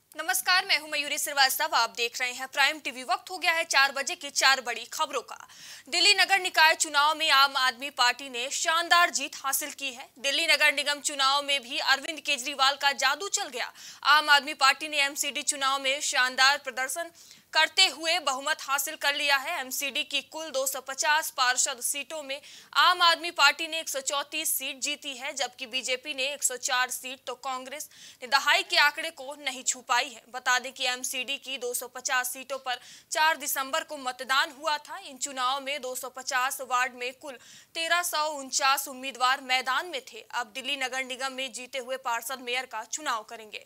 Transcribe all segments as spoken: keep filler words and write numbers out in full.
नमस्कार, मैं हूं मयूरी श्रीवास्तव। आप देख रहे हैं प्राइम टीवी। वक्त हो गया है चार बजे की चार बड़ी खबरों का। दिल्ली नगर निकाय चुनाव में आम आदमी पार्टी ने शानदार जीत हासिल की है। दिल्ली नगर निगम चुनाव में भी अरविंद केजरीवाल का जादू चल गया। आम आदमी पार्टी ने एमसीडी चुनाव में शानदार प्रदर्शन करते हुए बहुमत हासिल कर लिया है। एमसीडी की कुल दो सौ पचास पार्षद सीटों में आम आदमी पार्टी ने एक सौ चौंतीस सीट जीती है, जबकि बीजेपी ने एक सौ चार सीट तो कांग्रेस ने दहाई के आंकड़े को नहीं छू पाई है। बता दें कि एमसीडी की दो सौ पचास सीटों पर चार दिसंबर को मतदान हुआ था। इन चुनाव में दो सौ पचास वार्ड में कुल तेरह सौ उनचास उम्मीदवार मैदान में थे। अब दिल्ली नगर निगम में जीते हुए पार्षद मेयर का चुनाव करेंगे।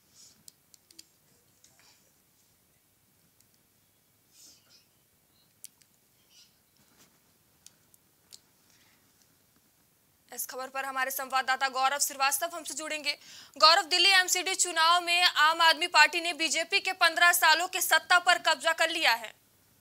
इस खबर पर हमारे संवाददाता गौरव श्रीवास्तव हमसे जुड़ेंगे। गौरव, दिल्ली एमसीडी चुनाव में आम आदमी पार्टी ने बीजेपी के पंद्रह सालों के सत्ता पर कब्जा कर लिया है।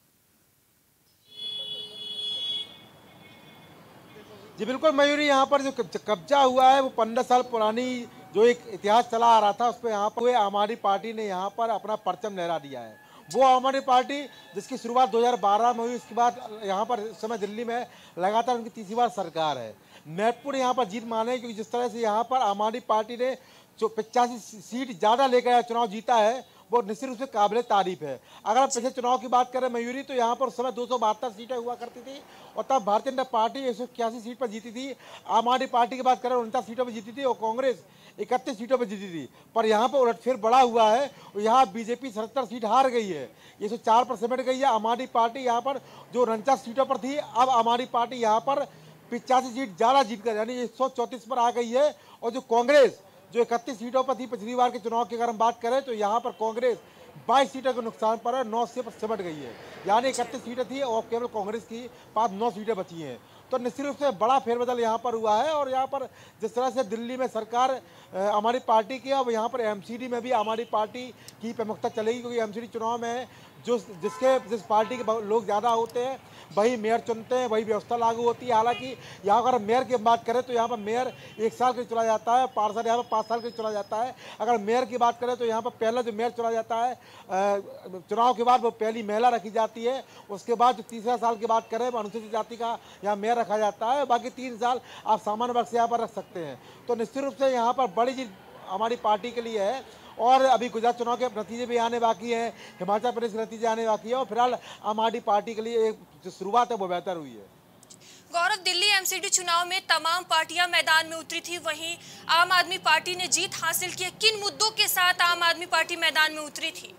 जी बिल्कुल मयूरी, यहाँ पर जो कब्जा हुआ है वो पंद्रह साल पुरानी जो एक इतिहास चला आ रहा था उस पर यहाँ पर आम आदमी पार्टी ने यहाँ पर अपना परचम लहरा दिया है। वो आम आदमी पार्टी जिसकी शुरुआत दो हज़ार बारह में हुई, इसके बाद यहाँ पर इस समय दिल्ली में लगातार उनकी तीसरी बार सरकार है। महत्वपूर्ण यहाँ पर जीत माने क्योंकि जिस तरह से यहाँ पर आम आदमी पार्टी ने जो पचासी सीट ज़्यादा लेकर चुनाव जीता है वो निश्चित रूप से काबिल तारीफ है। अगर हम पिछले चुनाव की बात करें मयूरी, तो यहाँ पर उस समय दो सौ बहत्तर सीटें हुआ करती थी और तब भारतीय जनता पार्टी एक सौ इक्यासी सीट पर जीती थी। आम आदमी पार्टी की बात करें उनचास सीटों पर जीती थी और कांग्रेस इकतीस सीटों पर जीती थी। पर यहाँ पर उलटफेर बड़ा हुआ है, यहाँ बीजेपी सत्तर सीट हार गई है, एक सौ चार पर सिमट गई है। आम आदमी पार्टी यहाँ पर जो उनचास सीटों पर थी, अब आम आदमी पार्टी यहाँ पर पिचासी सीट ज़्यादा जीत कर यानी एक सौ चौंतीस पर आ गई है। और जो कांग्रेस जो इकतीस सीटों पर थी पिछली बार के चुनाव की अगर हम बात करें तो यहाँ पर कांग्रेस बाईस सीटों के नुकसान पर है, नौ सीट पर सिमट गई है। यानी इकतीस सीटें थी और केवल कांग्रेस की पास नौ सीटें बची हैं। तो निश्चित रूप से बड़ा फेरबदल यहाँ पर हुआ है। और यहाँ पर जिस तरह से दिल्ली में सरकार हमारी पार्टी की, अब यहाँ पर एमसीडी में भी हमारी पार्टी की प्रमुखता चलेगी, क्योंकि एमसीडी चुनाव में जो जिसके जिस पार्टी के लोग ज़्यादा होते हैं वही मेयर चुनते हैं, वही व्यवस्था लागू होती है। हालांकि यहाँ अगर मेयर की बात करें तो यहाँ पर मेयर एक साल के लिए चुना जाता है, पार्षद यहाँ पर पाँच साल के लिए चुना जाता है। अगर मेयर की बात करें तो यहाँ पर पहला जो मेयर चुना जाता है चुनाव के बाद वो पहली महिला रखी जाती है। उसके बाद जो तीसरा साल की बात करें अनुसूचित जाति का यहाँ मेयर रखा जाता है। बाकी तीन साल आप सामान्य वर्ग से यहाँ पर रख सकते हैं। तो निश्चित रूप से यहाँ पर बड़ी चीज हमारी पार्टी के लिए है। और अभी गुजरात चुनाव के नतीजे भी आने बाकी हैं, हिमाचल प्रदेश के नतीजे आने बाकी है और फिलहाल आम आदमी पार्टी के लिए एक जो शुरुआत है वो बेहतर हुई है। गौरव, दिल्ली एमसीडी चुनाव में तमाम पार्टियां मैदान में उतरी थी, वहीं आम आदमी पार्टी ने जीत हासिल की। किन मुद्दों के साथ आम आदमी पार्टी मैदान में उतरी थी?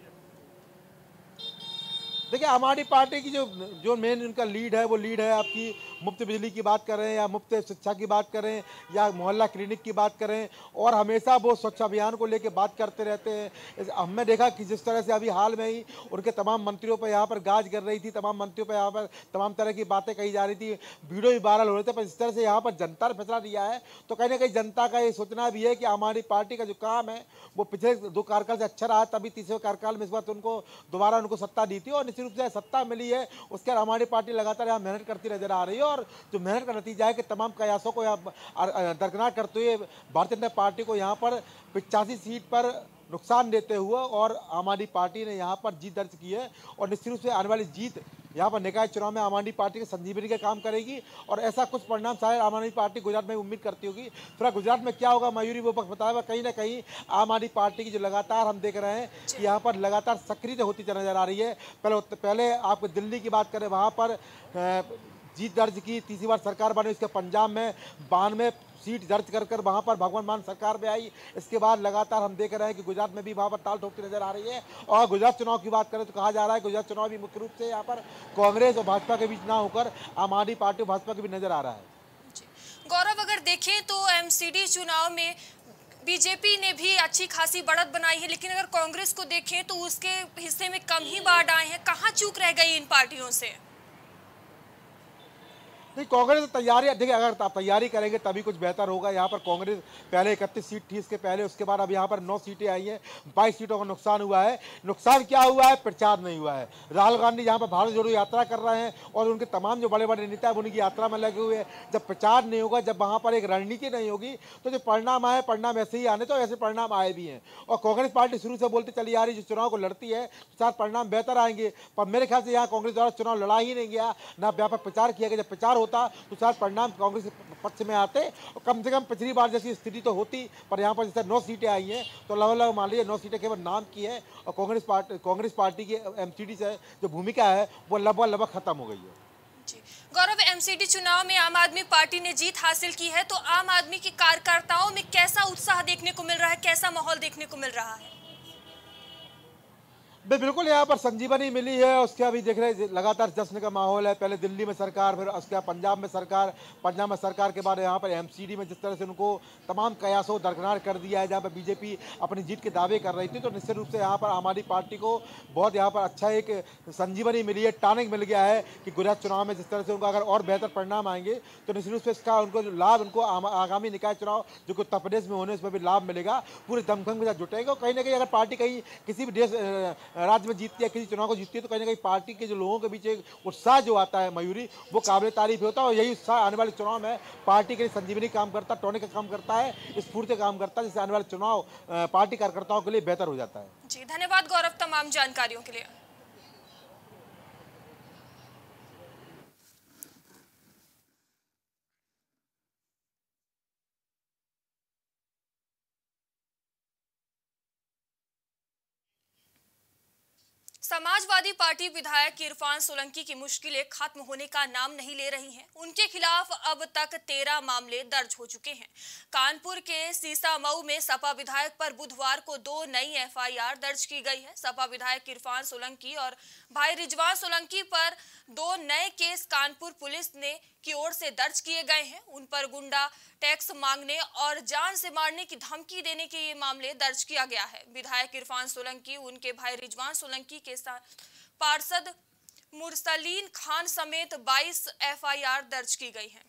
देखिए, आम आदमी पार्टी की जो जो मेन उनका लीड है वो लीड है आपकी मुफ्त बिजली की बात करें या मुफ्त शिक्षा की बात करें या मोहल्ला क्लिनिक की बात करें, और हमेशा वो स्वच्छ अभियान को लेकर बात करते रहते हैं। हमने देखा कि जिस तरह से अभी हाल में ही उनके तमाम मंत्रियों पर यहाँ पर गाज गिर रही थी, तमाम मंत्रियों पर यहाँ पर तमाम तरह की बातें कही जा रही थी, वीडियो भी वायरल हो रहे थे। पर इस तरह से यहाँ पर जनता ने फैसला दिया है तो कहीं ना कहीं जनता का ये सोचना भी है कि आम आदमी पार्टी का जो काम है वो पिछले दो कार्यकाल से अच्छा रहा, तभी तीसरे कार्यकाल में इस बार उनको दोबारा उनको सत्ता दी थी और निश्चित रूप से सत्ता मिली है। उसके बाद हमारी पार्टी लगातार यहाँ मेहनत करती नजर आ रही है और जो मेहनत का नतीजा है कि तमाम प्रयासों को यहाँ दरकिनार करते हुए भारतीय जनता पार्टी को यहाँ पर पिचासी सीट पर नुकसान देते हुए और आम आदमी पार्टी ने यहाँ पर जीत दर्ज की है। और निश्चित रूप से आने वाली जीत यहाँ पर निकाय चुनाव में आम आदमी पार्टी के संजीवनी का काम करेगी और ऐसा कुछ परिणाम शायद आम आदमी पार्टी गुजरात में उम्मीद करती होगी। फिर गुजरात में क्या होगा मयूरी वो वक्त बताया, कहीं ना कहीं आम आदमी पार्टी की जो लगातार हम देख रहे हैं कि यहाँ पर लगातार सक्रिय होती नजर आ रही है। पहले पहले आप दिल्ली की बात करें, वहाँ पर जीत दर्ज की, तीसरी बार सरकार बनी, इसके पंजाब में बानवे सीट दर्ज कर कर वहाँ पर भगवान मान सरकार में आई। इसके बाद लगातार हम देख रहे हैं कि गुजरात में भी वहाँ पर ताल ठोकती नजर आ रही है। और गुजरात चुनाव की बात करें तो कहा जा रहा है गुजरात चुनाव भी मुख्य रूप से यहाँ पर कांग्रेस और भाजपा के बीच ना होकर आम आदमी पार्टी और भाजपा के भी नजर आ रहा है। गौरव, अगर देखें तो एमसीडी चुनाव में बीजेपी ने भी अच्छी खासी बढ़त बनाई है, लेकिन अगर कांग्रेस को देखें तो उसके हिस्से में कम ही वार्ड आए हैं। कहाँ चूक रह गई इन पार्टियों से? नहीं, कांग्रेस तैयारी, देखिए अगर आप तैयारी करेंगे तभी कुछ बेहतर होगा। यहाँ पर कांग्रेस पहले इकतीस सीट थी इसके पहले, उसके बाद अब यहाँ पर नौ सीटें आई हैं, बाईस सीटों का नुकसान हुआ है। नुकसान क्या हुआ है? प्रचार नहीं हुआ है। राहुल गांधी यहाँ पर भारत जोड़ो यात्रा कर रहे हैं और उनके तमाम जो बड़े बड़े नेता हैं उनकी यात्रा में लगे हुए हैं। जब प्रचार नहीं होगा, जब वहाँ पर एक रणनीति नहीं होगी, तो जो परिणाम आए, परिणाम ऐसे ही आने, तो ऐसे परिणाम आए भी हैं। और कांग्रेस पार्टी शुरू से बोलती चली आ रही, जो चुनाव को लड़ती है शायद परिणाम बेहतर आएंगे, पर मेरे ख्याल से यहाँ कांग्रेस द्वारा चुनाव लड़ा ही नहीं गया, ना व्यापक प्रचार किया गया। जब प्रचार होता तो शायद परिणाम कांग्रेस के पक्ष में आते और कम से कम पिछली बार जैसी स्थिति तो होती। पर यहाँ पर जैसे नौ सीटें आई हैं तो लगभग लगभग मान लीजिए नौ सीटें केवल नाम की है और कांग्रेस पार्टी कांग्रेस पार्टी की एमसीडी से जो भूमिका है वो लगभग लगभग खत्म हो गई है। जी गौरव, एमसीडी चुनाव में आम आदमी पार्टी ने जीत हासिल की है, तो आम आदमी के कार्यकर्ताओं में कैसा उत्साह देखने को मिल रहा है, कैसा माहौल देखने को मिल रहा है? बिल्कुल, यहाँ पर संजीवनी मिली है। उसके अभी देख रहे लगातार जश्न का माहौल है। पहले दिल्ली में सरकार, फिर उसके बाद पंजाब में सरकार, पंजाब में सरकार के बाद यहाँ पर एमसीडी में जिस तरह से उनको तमाम कयासों दरकिनार कर दिया है, जहाँ पर बीजेपी अपनी जीत के दावे कर रही थी, तो निश्चित रूप से यहाँ पर आम आदमी पार्टी को बहुत यहाँ पर अच्छा एक संजीवनी मिली है, टॉनिक मिल गया है कि गुजरात चुनाव में जिस तरह से उनका अगर और बेहतर परिणाम आएंगे तो निश्चित रूप से इसका उनको लाभ, उनको आगामी निकाय चुनाव जो कि उत्तर प्रदेश में होने, उसमें भी लाभ मिलेगा। पूरे दमखम के साथ जुटेगा। कहीं ना कहीं अगर पार्टी कहीं किसी भी देश राज्य में जीतती है, किसी चुनाव को जीतती है, तो कहीं ना कहीं पार्टी के जो लोगों के बीच एक उत्साह जो आता है मयूरी, वो काबिल तारीफ होता है। और यही उत्साह आने वाले चुनाव में पार्टी के लिए संजीवनी काम करता है, टॉनिक का काम करता है, स्फूर्ति काम करता है, जिससे आने वाले चुनाव पार्टी कार्यकर्ताओं के लिए बेहतर हो जाता है। जी धन्यवाद गौरव तमाम जानकारियों के लिए। समाजवादी पार्टी विधायक इरफान सोलंकी की मुश्किलें खत्म होने का नाम नहीं ले रही हैं। उनके खिलाफ अब तक तेरह मामले दर्ज हो चुके हैं। कानपुर के सीसामऊ में सपा विधायक पर बुधवार को दो नई एफआईआर दर्ज की गई है। सपा विधायक इरफान सोलंकी और भाई रिजवान सोलंकी पर दो नए केस कानपुर पुलिस ने की ओर से दर्ज किए गए हैं। उन पर गुंडा टैक्स मांगने और जान से मारने की धमकी देने के ये मामले दर्ज किया गया है। विधायक इरफान सोलंकी, उनके भाई रिजवान सोलंकी के साथ पार्षद मुरसलीन खान समेत बाईस एफआईआर दर्ज की गई हैं।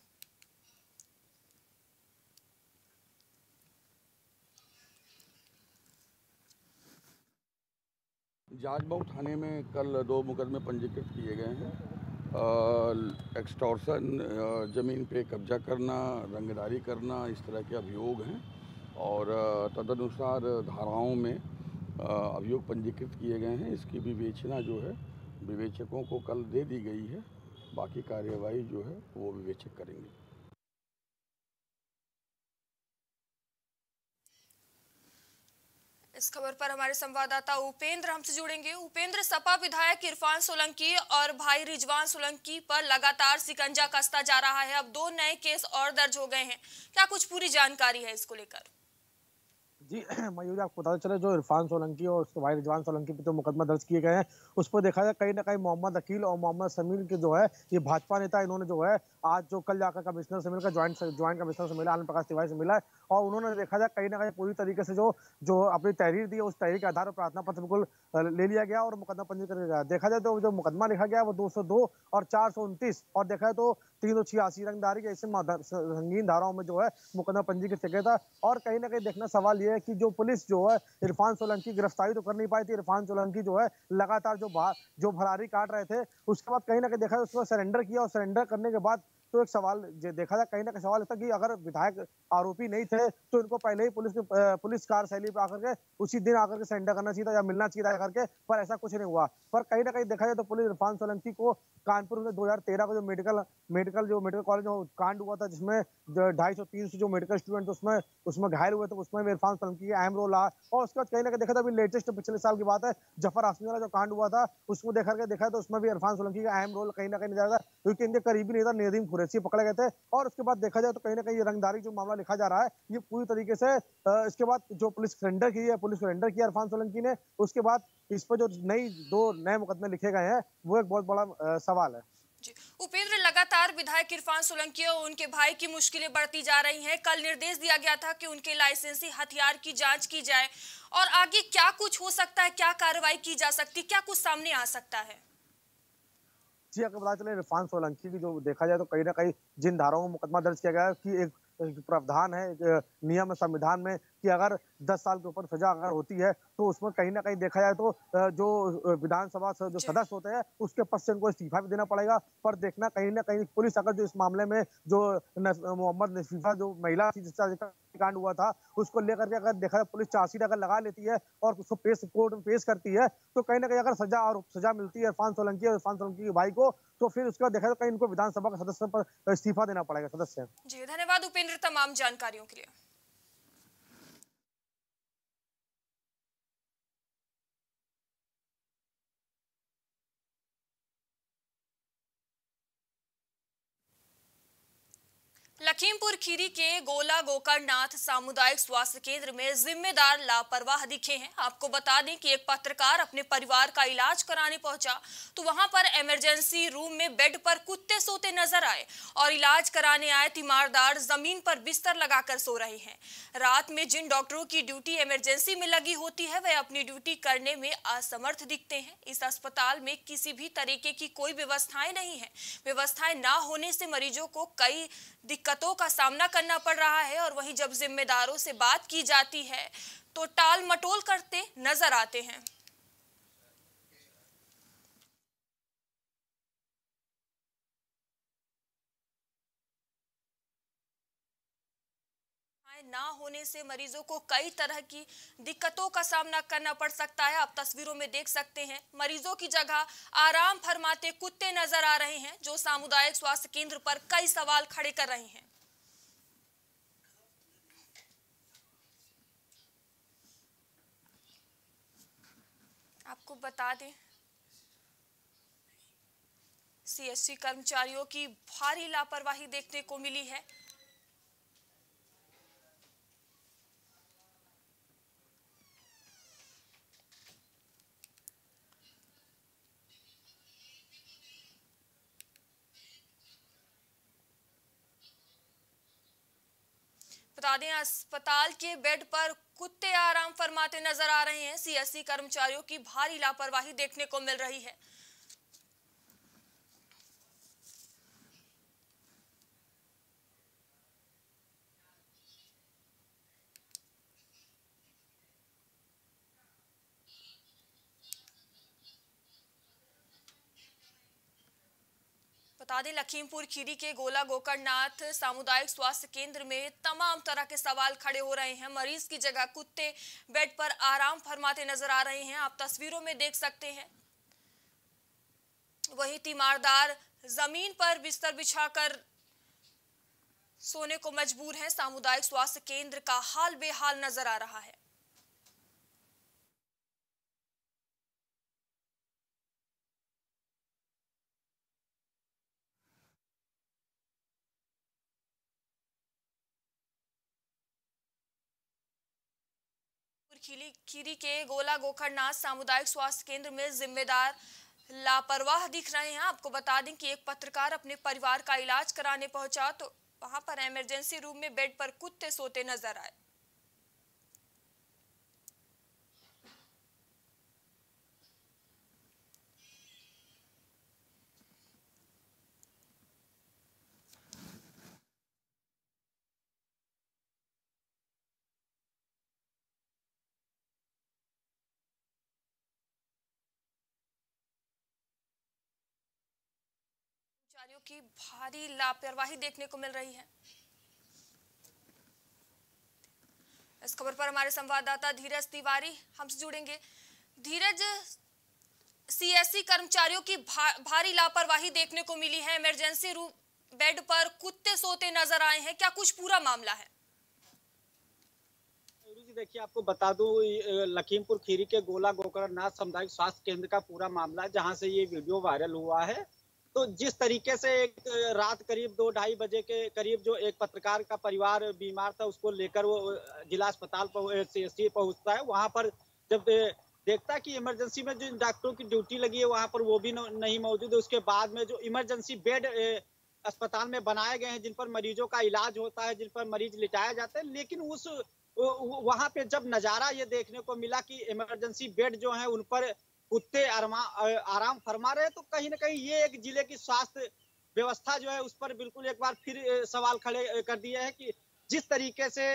जाजमऊ थाने में कल दो मुकदमे पंजीकृत किए गए हैं। एक्सटॉर्शन, ज़मीन पे कब्जा करना, रंगदारी करना, इस तरह के अभियोग हैं और तदनुसार धाराओं में अभियोग पंजीकृत किए गए हैं। इसकी विवेचना जो है विवेचकों को कल दे दी गई है। बाकी कार्यवाही जो है वो विवेचक करेंगे। इस खबर पर हमारे संवाददाता उपेंद्र हमसे जुड़ेंगे। उपेंद्र, सपा विधायक इरफान सोलंकी और भाई रिजवान सोलंकी पर लगातार शिकंजा कसता जा रहा है। अब दो नए केस और दर्ज हो गए हैं, क्या कुछ पूरी जानकारी है इसको लेकर? जी मयूरी, आपको पता चले जो इरफान सोलंकी और उसके भाई रिजवान सोलंकी पर जो मुकदमा दर्ज किए गए हैं उस पर देखा जाए कहीं ना कहीं मोहम्मद अकील और मोहम्मद समीर के जो है ये भाजपा नेता, इन्होंने जो है आज जो कल जाकर कमिश्नर से मिलकर ज्वाइंट ज्वाइंट कमिश्नर से मिला, आनंद प्रकाश तिवारी से मिला है और उन्होंने देखा जाए कहीं ना कहीं पूरी तरीके से जो जो अपनी तहरीर दी है उस तहरीर के आधार पर प्रार्थना पत्र बिल्कुल ले लिया गया और मुकदमा पंजीकृत कर गया। देखा जाए तो जो मुकदमा लिखा गया वो दो सौ दो और चार सौ उनतीस और देखा जाए तो तीन सौ छियासी रंगदारी के ऐसे संगीन धाराओं में जो है मुकदमा पंजीकृत किया गया था। और कहीं ना कहीं देखना सवाल यह है कि जो पुलिस जो है इरफान सोलंकी गिरफ्तारी तो कर नहीं पाई थी। इरफान सोलंकी जो है लगातार जो जो भरारी काट रहे थे, उसके बाद कहीं ना कहीं देखा उसको सरेंडर किया और सरेंडर करने के बाद तो एक सवाल देखा जाए कहीं ना कहीं सवाल था कि अगर विधायक आरोपी नहीं थे तो इनको पहले ही पुलिस पुलिस कार्यशैली पे आकर के उसी दिन आकर के सरेंडर करना चाहिए था या मिलना चाहिए था करके, पर ऐसा कुछ नहीं हुआ। पर कहीं ना कहीं देखा जाए तो पुलिस इरफान सोलंकी को कानपुर में दो हजार तेरह को जो मेडिकल मेडिकल जो मेडिकल कॉलेज में कांड हुआ था जिसमें ढाई सौ तीन सौ जो मेडिकल स्टूडेंट उसमें उसमें घायल हुए थे, उसमें भी इरफान सोलंकी का अहम रोल रहा। और उसके बाद कहीं ना कहीं देखा था अभी लेटेस्ट पिछले साल की बात है, जफर आसमी वाला जो कांड हुआ था उसको देखा करके देखा तो उसमें भी इरफान सोलंकी का अहम रोल कहीं ना कहीं नजर आता है, क्योंकि इनके करीबी नेता नदीम कुरैशी पकड़े गए थे। और उसके बाद देखा जाए तो कहीं ना कहीं रंगदारी जो मामला लिखा जा रहा है ये पूरी तरीके से इसके बाद जो पुलिस सरेंडर की है, पुलिस सरेंडर किया इरफान सोलंकी ने, उसके बाद इस पर जो नई दो नए मुकदमे लिखे गए हैं वो एक बहुत बड़ा सवाल है। जी उपेंद्र, लगातार विधायक इरफान सोलंकी और उनके भाई की मुश्किलें बढ़ती जा रही हैं। कल निर्देश दिया गया था कि उनके लाइसेंसी हथियार की जांच की जाए और आगे क्या कुछ हो सकता है, क्या कार्रवाई की जा सकती, क्या कुछ सामने आ सकता है? जी, अगर पता चले इरफान सोलंकी की जो देखा जाए तो कहीं न कहीं जिन धाराओं में मुकदमा दर्ज किया गया है कि एक एक प्रावधान है एक नियम है संविधान में कि अगर दस साल के ऊपर सजा अगर होती है तो उसमें कहीं न कहीं देखा जाए तो अ, जो अ, विधानसभा से जो जी सदस्य होते हैं उसके पद से उनको इस्तीफा भी देना पड़ेगा। पर देखना कहीं न कहीं पुलिस अगर जो इस मामले में जो न मोहम्मद नफीसा जो महिला थी जिसका जिसका कांड हुआ था उसको लेकर के अगर देखा जाए पुलिस चार्जशीट अगर लगा लेती है और उसको पेश कोर्ट में पेश करती है तो कहीं न कहीं अगर सजा और सजा मिलती है इरफान सोलंकी और इरफान सोलंकी के भाई को तो फिर उसके बाद देखा जाए कहीं इनको विधानसभा का सदस्य पर इस्तीफा देना पड़ेगा सदस्य। जी, धन्यवाद उपेंद्र तमाम जानकारियों के लिए। लखीमपुर खीरी के गोला गोकर्णनाथ सामुदायिक स्वास्थ्य केंद्र में जिम्मेदार लापरवाह दिखे हैं। आपको बता दें कि एक पत्रकार अपने परिवार का इलाज कराने पहुंचा तो वहां पर इमरजेंसी रूम में बेड पर कुत्ते सोते नजर आए और इलाज कराने आए तीमारदार जमीन पर बिस्तर लगाकर सो रहे हैं। रात में जिन डॉक्टरों की ड्यूटी इमरजेंसी में लगी होती है वह अपनी ड्यूटी करने में असमर्थ दिखते हैं। इस अस्पताल में किसी भी तरीके की कोई व्यवस्थाएं नहीं है। व्यवस्थाएं ना होने से मरीजों को कई दिक्कतों का सामना करना पड़ रहा है और वहीं जब जिम्मेदारों से बात की जाती है तो टाल मटोल करते नजर आते हैं। ना होने से मरीजों को कई तरह की दिक्कतों का सामना करना पड़ सकता है। आप तस्वीरों में देख सकते हैं मरीजों की जगह आराम फरमाते कुत्ते नजर आ रहे हैं जो सामुदायिक स्वास्थ्य केंद्र पर कई सवाल खड़े कर रहे हैं। आपको बता दें सीएससी कर्मचारियों की भारी लापरवाही देखने को मिली है। बता दें अस्पताल के बेड पर कुत्ते आराम फरमाते नजर आ रहे हैं। सीएससी कर्मचारियों की भारी लापरवाही देखने को मिल रही है। बता दें लखीमपुर खीरी के गोला गोकर्णनाथ सामुदायिक स्वास्थ्य केंद्र में तमाम तरह के सवाल खड़े हो रहे हैं। मरीज की जगह कुत्ते बेड पर आराम फरमाते नजर आ रहे हैं। आप तस्वीरों में देख सकते हैं वहीं तीमारदार जमीन पर बिस्तर बिछाकर सोने को मजबूर हैं। सामुदायिक स्वास्थ्य केंद्र का हाल बेहाल नजर आ रहा है। खीरी खीरी के गोला गोकर्णनाथ सामुदायिक स्वास्थ्य केंद्र में जिम्मेदार लापरवाह दिख रहे हैं। आपको बता दें कि एक पत्रकार अपने परिवार का इलाज कराने पहुंचा तो वहां पर इमरजेंसी रूम में बेड पर कुत्ते सोते नजर आए। कर्मचारियों की भारी लापरवाही देखने को मिल रही है। इस खबर पर हमारे संवाददाता धीरज तिवारी हमसे जुड़ेंगे। धीरज, सीएससी कर्मचारियों की भा, भारी लापरवाही देखने को मिली है। इमरजेंसी रूम बेड पर कुत्ते सोते नजर आए हैं, क्या कुछ पूरा मामला है? देखिए आपको बता दूं लखीमपुर खीरी के गोला गोकर्णनाथ सामुदायिक स्वास्थ्य केंद्र का पूरा मामला है जहां से ये वीडियो वायरल हुआ है। तो जिस तरीके से एक रात करीब दो ढाई बजे के करीब जो एक पत्रकार का परिवार बीमार था उसको लेकर वो जिला अस्पताल सीएससी पहुंचता है, वहां पर जब देखता है कि इमरजेंसी में जो डॉक्टरों की ड्यूटी लगी है वहां पर वो भी नहीं मौजूद है। उसके बाद में जो इमरजेंसी बेड अस्पताल में बनाए गए हैं जिन पर मरीजों का इलाज होता है, जिन पर मरीज लिटाया जाता है, लेकिन उस वहां पे जब नजारा ये देखने को मिला कि इमरजेंसी बेड जो है उन पर कुत्ते आराम आराम फरमा रहे हैं। तो कहीं ना कहीं ये एक जिले की स्वास्थ्य व्यवस्था जो है उस पर बिल्कुल एक बार फिर सवाल खड़े कर दिए हैं कि जिस तरीके से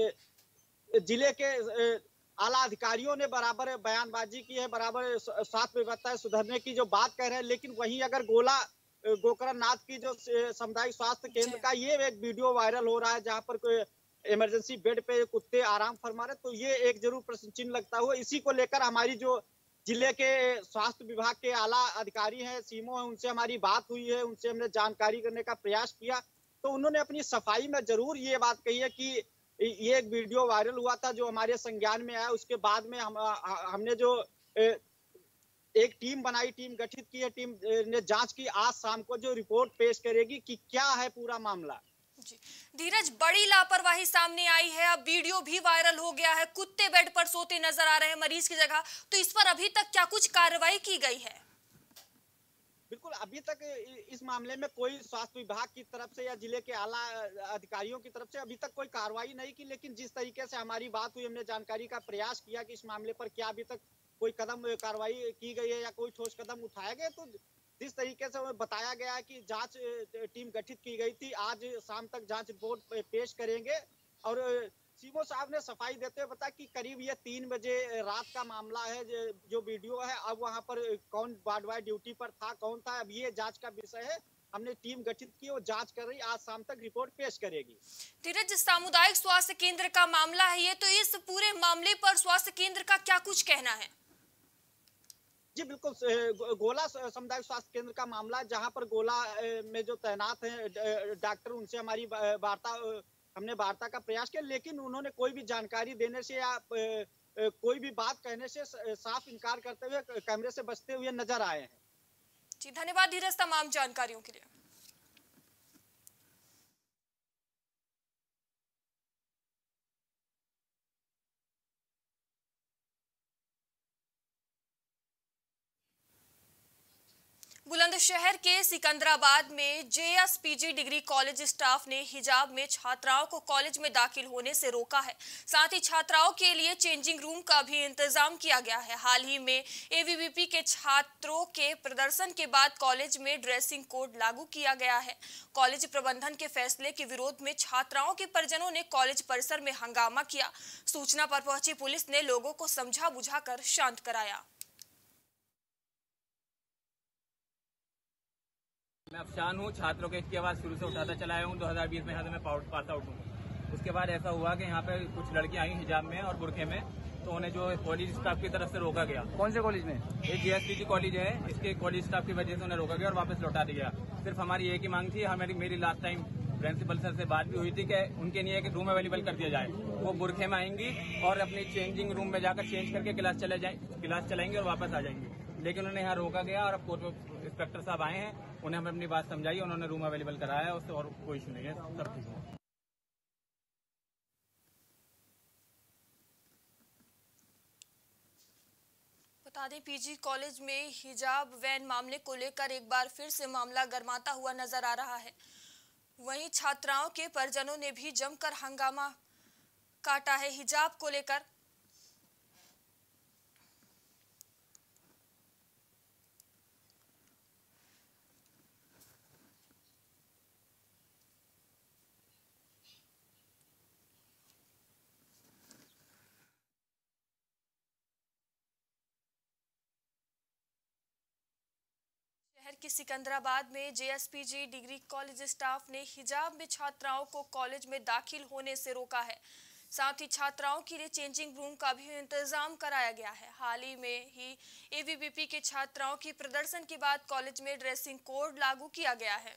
जिले के आला अधिकारियों ने बराबर बयानबाजी की है, बराबर स्वास्थ्य व्यवस्था सुधरने की जो बात कह रहे हैं, लेकिन वहीं अगर गोला गोकरणनाथ की जो सामुदायिक स्वास्थ्य केंद्र का ये एक वीडियो वायरल हो रहा है जहां पर कोई इमरजेंसी बेड पे कुत्ते आराम फरमा रहे, तो ये एक जरूर प्रश्न चिन्ह लगता हुआ। इसी को लेकर हमारी जो जिले के स्वास्थ्य विभाग के आला अधिकारी हैं, सीमो है, उनसे हमारी बात हुई है, उनसे हमने जानकारी करने का प्रयास किया, तो उन्होंने अपनी सफाई में जरूर ये बात कही है कि ये एक वीडियो वायरल हुआ था जो हमारे संज्ञान में आया। उसके बाद में हम हमने जो एक टीम बनाई, टीम गठित की है, टीम ने जांच की, आज शाम को जो रिपोर्ट पेश करेगी कि क्या है पूरा मामला। जी धीरज, बड़ी लापरवाही सामने आई है, अब वीडियो भी वायरल हो गया है, कुत्ते बेड पर सोते नजर आ रहे हैं मरीज की जगह, तो इस पर अभी तक क्या कुछ कार्रवाई की गई है? बिल्कुल, अभी तक इस मामले में कोई स्वास्थ्य विभाग की तरफ से या जिले के आला अधिकारियों की तरफ से अभी तक कोई कार्रवाई नहीं की, लेकिन जिस तरीके से हमारी बात हुई, हमने जानकारी का प्रयास किया कि इस मामले पर क्या अभी तक कोई कदम कार्रवाई की गई है या कोई ठोस कदम उठाया गया, तो जिस तरीके से बताया गया है कि जांच टीम गठित की गई थी, आज शाम तक जांच रिपोर्ट पेश करेंगे। और सीमो साहब ने सफाई देते हुए बताया कि करीब ये तीन बजे रात का मामला है जो वीडियो है। अब वहां पर कौन वार्ड वाइज ड्यूटी पर था, कौन था, अब ये जांच का विषय है। हमने टीम गठित की, वो जांच कर रही, आज शाम तक रिपोर्ट पेश करेगी। धीरज, सामुदायिक स्वास्थ्य केंद्र का मामला है ये, तो इस पूरे मामले पर स्वास्थ्य केंद्र का क्या कुछ कहना है? जी बिल्कुल, गोला सामुदायिक स्वास्थ्य केंद्र का मामला, जहां पर गोला में जो तैनात हैं डॉक्टर, उनसे हमारी वार्ता हमने वार्ता का प्रयास किया, लेकिन उन्होंने कोई भी जानकारी देने से या कोई भी बात कहने से साफ इनकार करते हुए कैमरे से बचते हुए नजर आए हैं। जी धन्यवाद धीरज तमाम जानकारियों के लिए। बुलंदशहर के सिकंदराबाद में जेएसपीजी डिग्री कॉलेज स्टाफ ने हिजाब में छात्राओं को कॉलेज में दाखिल होने से रोका है। साथ ही छात्राओं के लिए चेंजिंग रूम का भी इंतजाम किया गया है। हाल ही में एवीवीपी के छात्रों के प्रदर्शन के बाद कॉलेज में ड्रेसिंग कोड लागू किया गया है। कॉलेज प्रबंधन के फैसले के विरोध में छात्राओं के परिजनों ने कॉलेज परिसर में हंगामा किया। सूचना पर पहुंची पुलिस ने लोगों को समझा बुझाकर शांत कराया। मैं अफशान हूँ, छात्रों के इसकी आवाज़ शुरू से उठाता चला आया हूँ। दो हज़ार बीस में यहाँ से मैं पास आउट हूँ। उसके बाद ऐसा हुआ कि यहाँ पे कुछ लड़कियाँ आई हिजाब में और बुरखे में, तो उन्हें जो कॉलेज स्टाफ की तरफ से रोका गया। कौन से कॉलेज में? एक जेएसपीजी कॉलेज है, इसके कॉलेज स्टाफ की वजह से उन्हें रोका गया और वापस लौटा दिया। सिर्फ हमारी एक ही मांग थी, हमारी मेरी लास्ट टाइम प्रिंसिपल सर से बात भी हुई थी कि उनके लिए एक रूम अवेलेबल कर दिया जाए। वो बुरखे में आएंगी और अपनी चेंजिंग रूम में जाकर चेंज करके क्लास चले जाए क्लास चलाएंगे और वापस आ जाएंगे, लेकिन उन्हें यहाँ रोका गया। और अब कोर्ट इंस्पेक्टर साहब आए हैं, उन्हें हमें अपनी बात समझाई, उन्होंने रूम अवेलेबल कराया, उससे और कोई इशू नहीं है, सब ठीक है। बता दें, पीजी कॉलेज में हिजाब वैन मामले को लेकर एक बार फिर से मामला गरमाता हुआ नजर आ रहा है। वहीं छात्राओं के परिजनों ने भी जमकर हंगामा काटा है हिजाब को लेकर। शहर के सिकंदराबाद में जेएसपीजी डिग्री कॉलेज स्टाफ ने हिजाब में छात्राओं को कॉलेज में दाखिल होने से रोका है। साथ ही छात्राओं के लिए चेंजिंग रूम का भी इंतजाम कराया गया है। हाल ही में ही एवीवीपी के छात्राओं की प्रदर्शन के बाद कॉलेज में ड्रेसिंग कोड लागू किया गया है।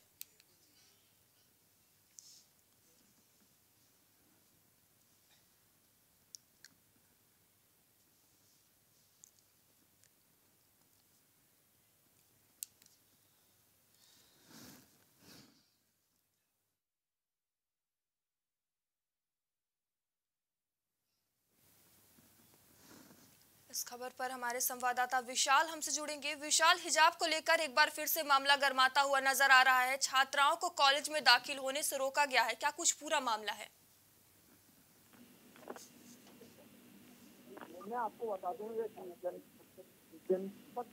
इस खबर पर हमारे संवाददाता विशाल हमसे जुड़ेंगे। विशाल, हिजाब को लेकर एक बार फिर से मामला गरमाता हुआ नजर आ रहा है। छात्राओं को कॉलेज में दाखिल होने से रोका गया है, क्या कुछ पूरा मामला है? मैं आपको बता दूं, ये जनपद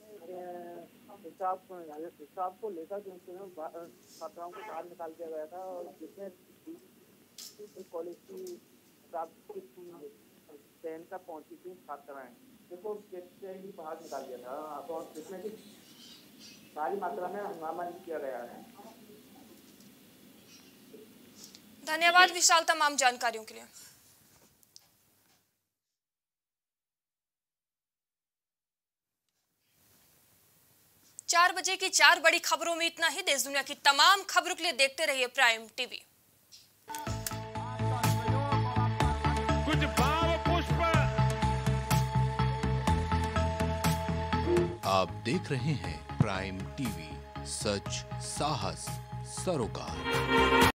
हिसाब हिसाब को लेकर जो छात्राओं को बाहर निकाल दिया गया था और जिसमें कॉलेज की चयन का पहुंची थी छात्राएं, देखो से ही बाहर निकाल दिया था तो जिसमें कि भारी मात्रा में हंगामा किया गया है। धन्यवाद विशाल तमाम जानकारियों के लिए। चार बजे की चार बड़ी खबरों में इतना ही। देश दुनिया की तमाम खबरों के लिए देखते रहिए प्राइम टीवी। कुछ भाव पुष्प। आप देख रहे हैं प्राइम टीवी, सच साहस सरोकार।